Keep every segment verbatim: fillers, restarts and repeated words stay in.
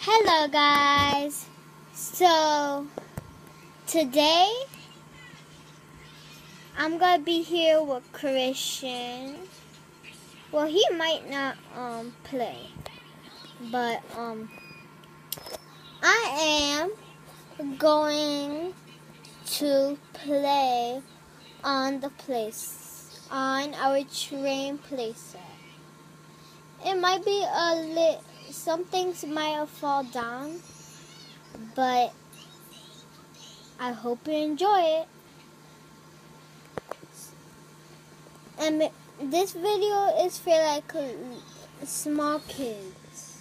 Hello guys, so today I'm gonna be here with Christian. Well, he might not um play, but um I am going to play on the place on our train playset. It might be a lit. Some things might have fall down, but I hope you enjoy it. And this video is for like small kids,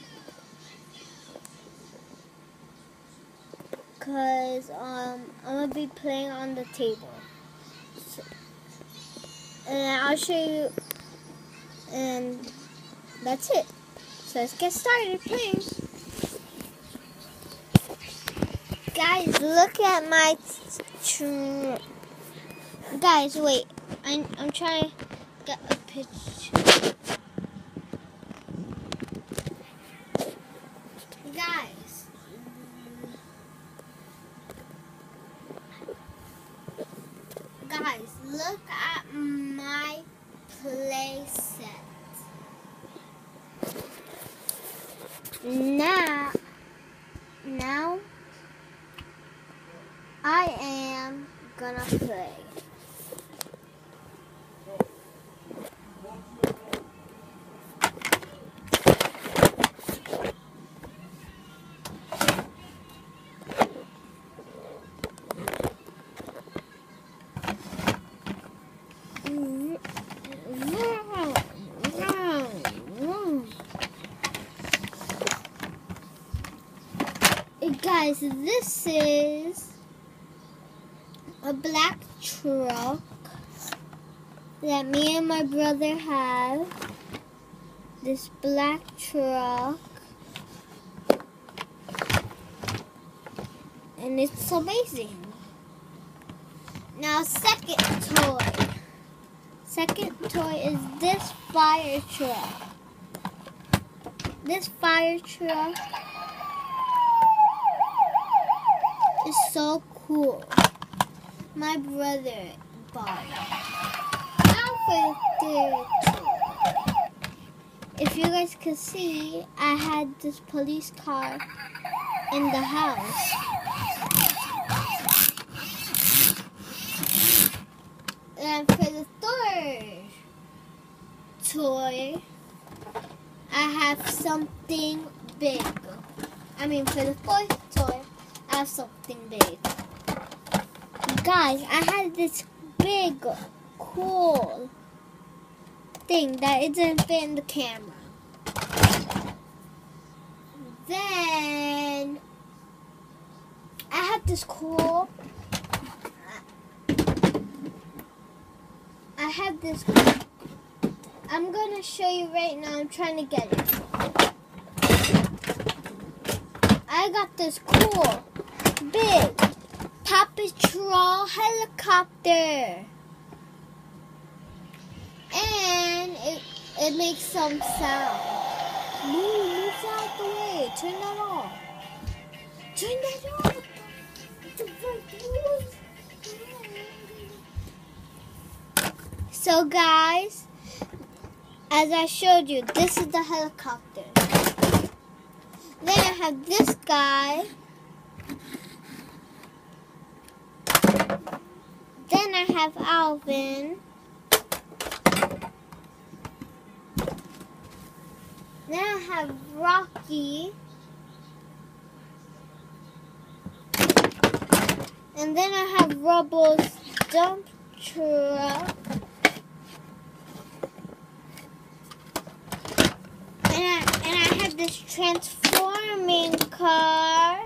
cause um I'm gonna be playing on the table, so, and I'll show you, and that's it. So let's get started playing. Guys, look at my tr Guys, wait. I'm, I'm trying to get a picture. Guys. Guys, look at my play set. Now, now, I am gonna play. Guys, this is a black truck that me and my brother have. This black truck, and it's amazing. Now, second toy. Second toy is this fire truck. This fire truck is so cool. My brother bought it. Now for the third toy. If you guys could see, I had this police car in the house. And for the third toy, I have something big. I mean, for the fourth toy, I have something big. Guys, I had this big, cool thing that it didn't fit in the camera. Then, I had this cool, I have this, I'm going to show you right now. I'm trying to get it. I got this cool, big, Paw Patrol helicopter. And it, it makes some sound. Move, move out the way. Turn that off. Turn that off. So guys, as I showed you, this is the helicopter. Then I have this guy. Then I have Alvin. Then I have Rocky. And then I have Rubble's dump truck. And I, and I have this transforming car.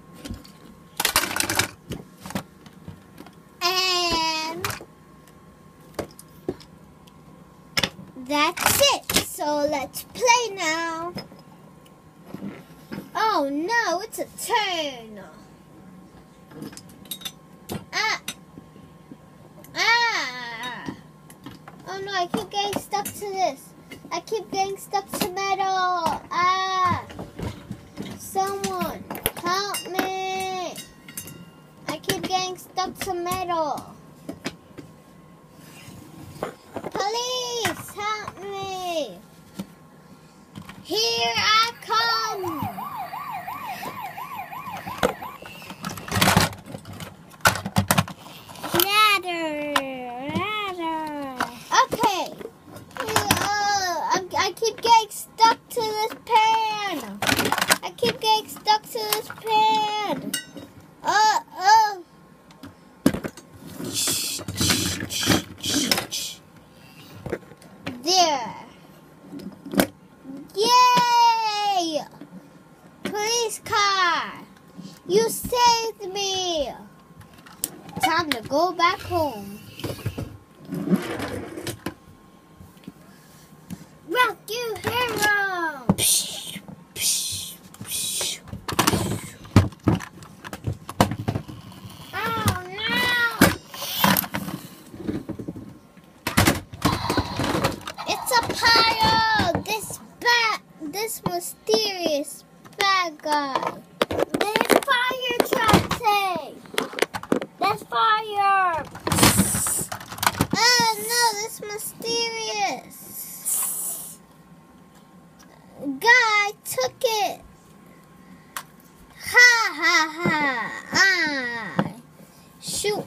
And that's it. So let's play now. Oh no, it's a turn. Ah. Ah. Oh no, I keep getting stuck to this. I keep getting stuck to metal. Ah. So metal. Police, help me. Here I come. Ladder, ladder. Okay. Uh, I, I keep getting stuck to this pan. I keep getting stuck to this pan. Uh, uh. There. Yay! Police car. You saved me. Time to go back home. Rock you hero. Oh no! It's a pile. This bad, this mysterious bad guy. There's fire trucks. Hey, there's fire. Oh no! This mysterious guy took it. Ha ha ha. Ah. Shoot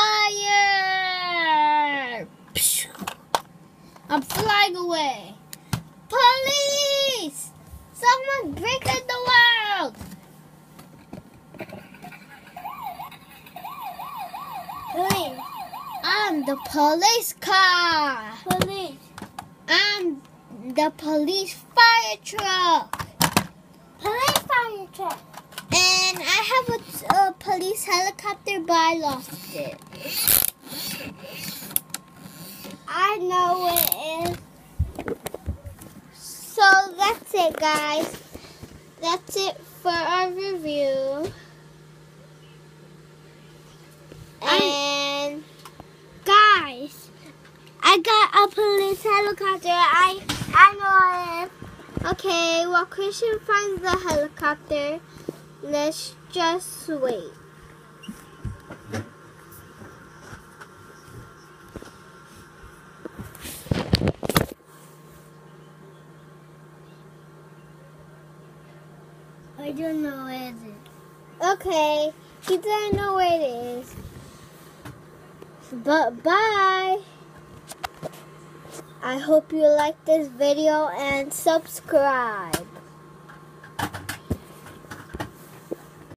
fire. I'm flying away. Police! Someone breaking the world. Police. I'm the police car. Police. I'm the police fire truck. Police fire truck. And I have a, a police helicopter, but I lost it. I know what it is. So that's it, guys. That's it for our review. And guys, I got a police helicopter. I I know it. Okay, while Christian finds the helicopter, let's just wait. I don't know where it is. Okay, he doesn't know where it is. But bye. I hope you like this video and subscribe.